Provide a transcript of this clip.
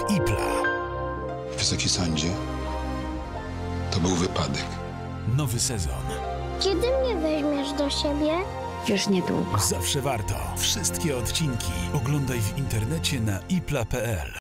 IPLA. Wysoki sądzie, to był wypadek. Nowy sezon. Kiedy mnie weźmiesz do siebie? Już niedługo. Zawsze warto. Wszystkie odcinki oglądaj w internecie na ipla.pl.